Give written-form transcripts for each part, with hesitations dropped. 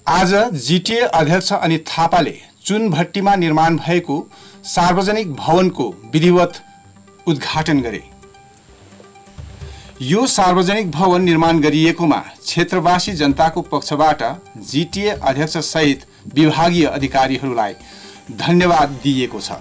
आज जिटिए अध्यक्ष अनित थापाले चुनभट्टीमा निर्माण भएको सार्वजनिक भवनको विधिवत उद्घाटन गरे। यो सार्वजनिक भवन निर्माण गरिएकोमा क्षेत्रवासी जनताको पक्षबाट जिटिए अध्यक्ष सहित विभागीय अधिकारीहरूलाई धन्यवाद दिइएको छ।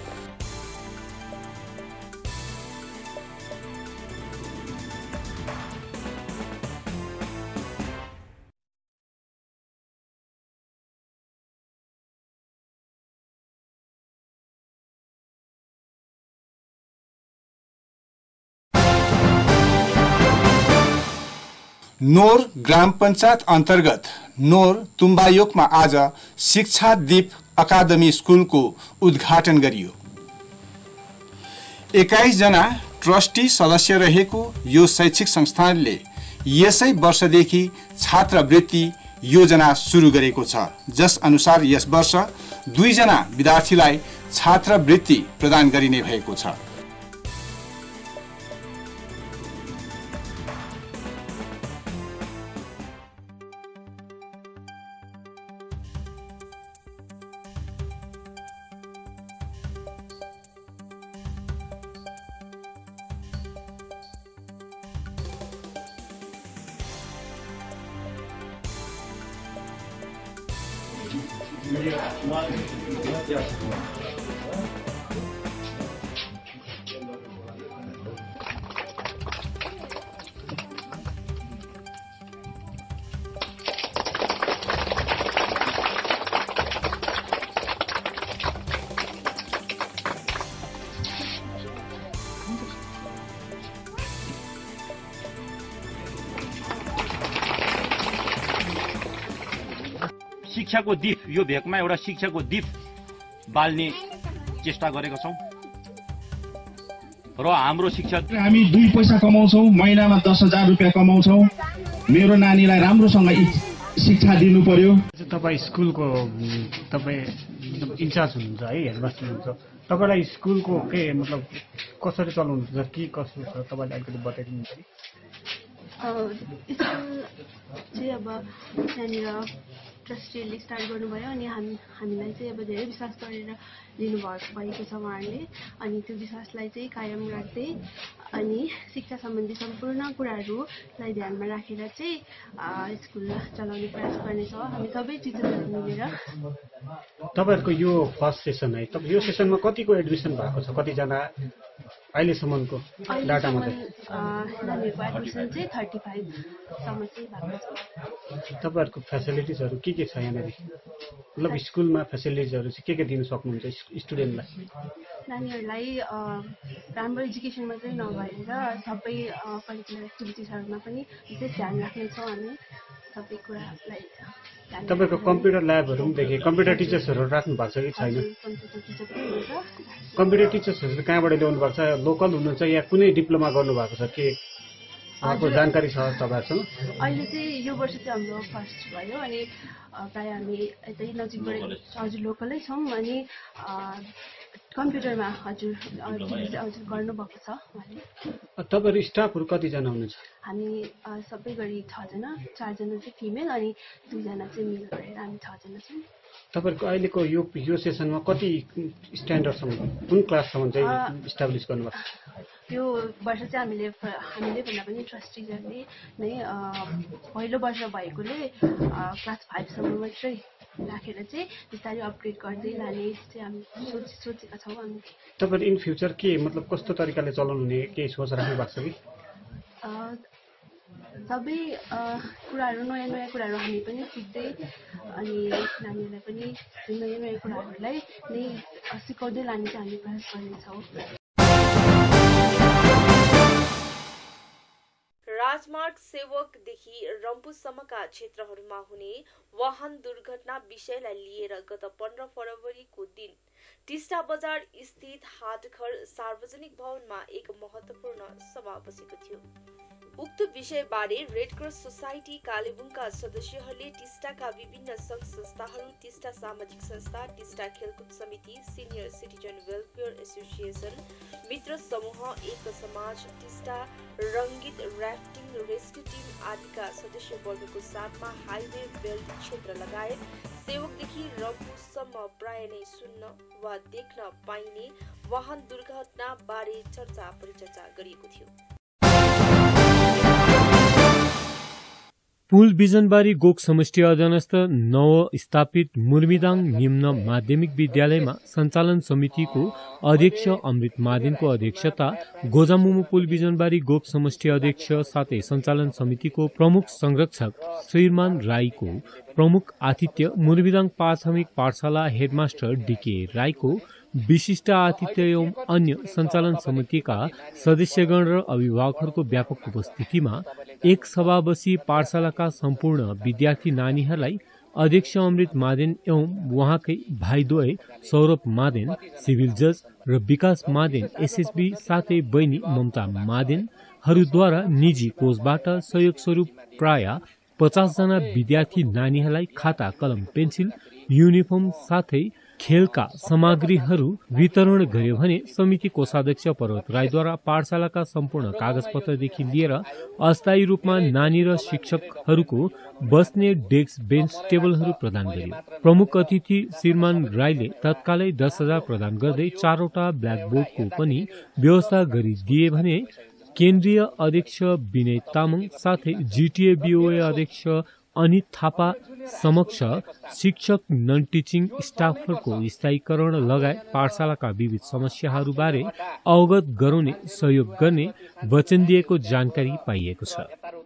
नोर ग्राम पञ्चायत अन्तर्गत नोर तुम्बायोकमा आज शिक्षा दीप अकादमी स्कुलको उद्घाटन गरियो। 21 जना ट्रस्टी सदस्य रहेको यो शैक्षिक संस्थानले यसै वर्षदेखि छात्रवृत्ति योजना सुरु गरेको छ, जस अनुसार यस वर्ष 2 जना विद्यार्थीलाई छात्रवृत्ति प्रदान गरिने भएको छ। शिक्षाको दीप, यो भेकमा एउटा शिक्षाको दीप बाल्ने चेष्टा गरेका छौं र हाम्रो शिक्षा हामी 2 पैसा कमाउँछौं, महिनामा 10,000 रुपैयाँ कमाउँछौं। मेरो नानीलाई राम्रोसँग शिक्षा दिनु पर्यो। तपाई स्कुलको तपाई इन्चार्ज हुनुहुन्छ है, हेडमास्टर हुनुहुन्छ, तपाईलाई स्कुलको के मतलब कसरी चलाउनुहुन्छ, के कसो छ तपाईले अलिकति बताइदिनुहुन्छ कि? स्कुल चाहिँ अब यहाँनिर ट्रस्टीले स्टार्ट गर्नुभयो अनि हामीलाई चाहिँ अब धेरै विश्वास गरेर लिनुभएको छ उहाँहरूले। अनि त्यो विश्वासलाई चाहिँ कायम राख्दै अनि शिक्षा सम्बन्धी सम्पूर्ण कुराहरूलाई ध्यानमा राखेर चाहिँ स्कुल चलाउने प्रयास गर्नेछौँ हामी सबै टिचरहरू मिलेर। तपाईहरुको यो फर्स्ट सेसन है, यो सेसनमा कतिको एडमिसन भएको छ, कतिजना अहिलेसम्मको डाटामा चाहिँ? नानीहरूको एडमिसन चाहिँ 35 सम्म चाहिँ भएको छ। तपाईहरुको फेसिलिटिजहरू के छ यहाँनिर? मतलब स्कुलमा फेसिलिटिजहरू चाहिँ के दिन सक्नुहुन्छ स्टुडेन्टलाई? नानीहरूलाई राम्रो एजुकेसन मात्रै नभएर सबै करिकुलर एक्टिभिटिजहरूमा पनि विशेष ध्यान राख्नेछौँ हामी सबै कुरालाई। तपाईको कम्प्युटर ल्याबहरू पनि देखेँ, कम्प्युटर टिचर्सहरू राख्नु भएको छ कि छैन? कम्प्युटर टिचर्सहरू कहाँबाट ल्याउनु भएको छ? लोकल हुनुहुन्छ या कुनै डिप्लोमा गर्नुभएको छ के? उहाँको जानकारी छ तपाईहरुसँग? अहिले चाहिँ यो वर्ष चाहिँ हाम्रो फर्स्ट भयो अनि प्राय हामी यतै नजिकबाट हजुर लोकलै छौँ अनि कम्प्युटरमा हजुर गर्नुभएको छ उहाँले। तपाईहरु स्टाफहरू कतिजना हुनुहुन्छ? हामी सबै गरी 6 जना, 4 जना चाहिँ फिमेल अनि 2 जना चाहिँ मेल गरेर हामी 6 जना छौँ। तपाईहरुको अहिलेको यो सेसनमा कति स्ट्यान्डर्डसम्म, कुन क्लाससम्म चाहिँ इस्टाब्लिस गर्नुभएको? यो वर्ष चाहिँ हामीले भन्दा पनि ट्रस्टीजहरूले नै पहिलो वर्ष भएकोले क्लास 5 सम्म मात्रै राखेर चाहिँ बिस्तारै अपग्रेड गर्दै लाने चाहिँ हामी सोचेका छौँ। हामी तपाईहरु इन फ्युचर के मतलब कस्तो तरिकाले चलाउनु हुने के सोच राख्नु भएको छ कि? सबै कुराहरू नयाँ कुराहरू हामी पनि सिक्दै अनि नानीहरूलाई पनि नयाँ कुराहरूलाई नै सिकाउँदै लाने चाहिँ हामी प्रयास गर्नेछौँ। राजमार्ग सेवकदेखि रम्फूसम्मका क्षेत्रहरूमा हुने वाहन दुर्घटना विषयलाई लिएर गत 15 फरवरीको दिन टिस्टा बजार स्थित हाटघर सार्वजनिक भवनमा एक महत्वपूर्ण सभा बसेको थियो। उक्त विषयबारे रेड क्रस सोसाइटी कालेबुङका सदस्यहरूले टिस्टाका विभिन्न सङ्घ संस्थाहरू, टिस्टा सामाजिक संस्था, टिस्टा खेलकुद समिति, सिनियर सिटिजन वेलफेयर एसोसिएसन, मित्र समूह, एक समाज, Teesta Rangit rafting rescue team आदिका सदस्यवर्गको साथमा हाइवे बेल्ट क्षेत्र लगायत सेवकदेखि रम्फूसम्म प्राय नै सुन्न वा देख्न पाइने वाहन दुर्घटना बारे चर्चा परिचर्चा गरिएको थियो। पुल बिजनबारी गोक समष्टि अधीनस्थ नवस्थापित मुर्मिदाङ निम्न माध्यमिक विद्यालयमा सञ्चालन समितिको अध्यक्ष अमृत मादेनको अध्यक्षता, गोजामुमु पुल बिजनबारी गोक समष्टि अध्यक्ष साथै सञ्चालन समितिको प्रमुख संरक्षक श्रीमान राईको प्रमुख आतिथ्य, मुर्मिदाङ प्राथमिक पाठशाला हेडमास्टर डीके राईको विशिष्ट आतिथ्य एवं अन्य सञ्चालन समितिका सदस्यगण र अभिभावकहरूको व्यापक उपस्थितिमा एक सभा बसी पाठशालाका सम्पूर्ण विद्यार्थी नानीहरूलाई अध्यक्ष अमृत मादेन एवं उहाँकै भाइद्वय सौरभ मादेन, सिभिल जज र विकास मादेन एसएसबी साथै बहिनी ममता मादेनहरूद्वारा निजी कोषबाट सहयोग स्वरूप प्राय 50 जना विद्यार्थी नानीहरूलाई खाता, कलम, पेन्सिल, युनिफर्म साथै खेलका सामग्रीहरू वितरण गर्यो भने समिति कोषाध्यक्ष पर्वत राईद्वारा पाठशालाका सम्पूर्ण कागजपत्रदेखि लिएर अस्थायी रूपमा नानी र शिक्षकहरूको बस्ने डेस्क, बेन्च, टेबलहरू प्रदान गरियो। प्रमुख अतिथि श्रीमान राईले तत्कालै 10,000 प्रदान गर्दै 4वटा ब्ल्याकबोर्डको पनि व्यवस्था गरिदिए भने केन्द्रीय अध्यक्ष विनय तामाङ साथै जीटीए बीओए अध्यक्ष अनित थापा समक्ष शिक्षक, नन टिचिङ स्टाफहरूको स्थायीकरण लगायत पाठशालाका विविध समस्याहरूबारे अवगत गराउने सहयोग गर्ने वचन दिएको जानकारी पाइएको छ।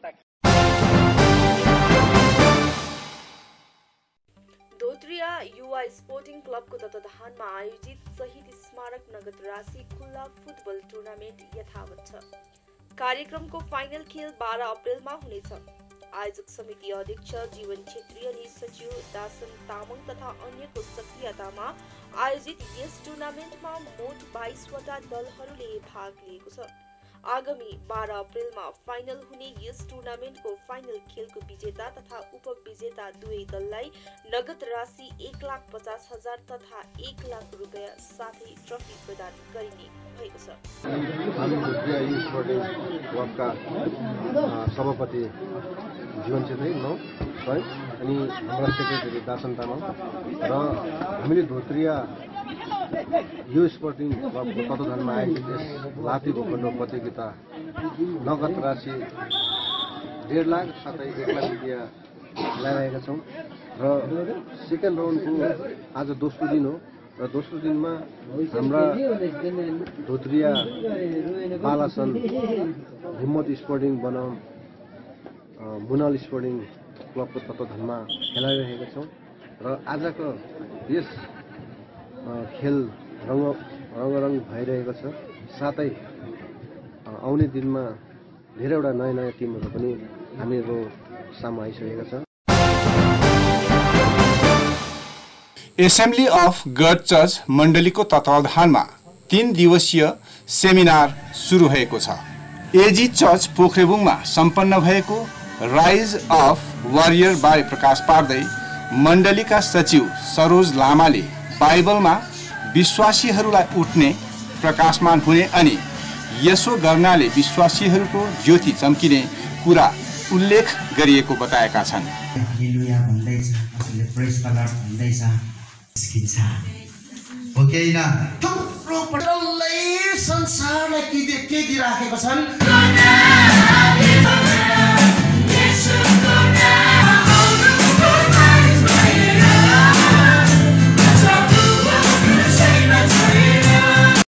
धोत्रिया युवा स्पोर्टिङ क्लबको तत्वावधानमा आयोजित शहीद स्मारक नगद राशि खुल्ला फुटबल टुर्नामेन्ट यथावत छ। कार्यक्रमको फाइनल खेल 12 अप्रेलमा हुनेछ। आयोजक समिति अध्यक्ष जीवन छेत्री अनि सचिव दासन तामाङ तथा अन्यको सक्रियतामा आयोजित यस टुर्नामेन्टमा मोट 22 वटा दलहरूले भाग लिएको छ। आगामी 12 अप्रेलमा फाइनल हुने यस टुर्नामेन्टको फाइनल खेलको विजेता तथा उपविजेता दुवै दललाई नगद राशि 1,50,000 तथा 1 लाख रुपियाँ साथै ट्रफी प्रदान गरिने भएको छ। सभापति जीवन छेत्री अनि हाम्रा सेक्रेटरी दासन तामाङ र हामीले धोत्रिया यो स्पोर्टिङ क्लबको तत्वावधानमा आयोजित यस लात्ते भूखण्ड प्रतियोगिता नगद राशि 1.5 लाख साथै 1 लाख रुपियाँ लगाएका छौँ र सेकेन्ड राउन्डको आज दोस्रो दिन हो र दोस्रो दिनमा हाम्रा धोत्रिया बालासन, हिम्मत स्पोर्टिङ बनाम मुनाल स्पोर्टिङ क्लबको तत्वावधानमा खेलाइरहेका छौँ र आजको यस खेल रङ्गरङ भइरहेको छ। साथै आउने दिनमा धेरैवटा नयाँ टिमहरू पनि हामीहरू सामु आइसकेका छ। एसेम्ब्ली अफ गड चर्च मण्डलीको तत्वावधानमा 3 दिवसीय सेमिनार सुरु भएको छ। एजी चर्च पोखरेबुङमा सम्पन्न भएको राइज अफ वारियर बारे प्रकाश पार्दै मण्डलीका सचिव सरोज लामाले बाइबलमा विश्वासीहरूलाई उठ्ने, प्रकाशमान हुने अनि यसो गर्नाले विश्वासीहरूको ज्योति चम्किने कुरा उल्लेख गरिएको बताएका छन्। हालेलुया भन्दैछ, आफूले प्रेज द लर्ड भन्दैछ, स्किन्छ हो कि हैन? थुप्रो पटलले संसारलाई के दिइराखेको छन्।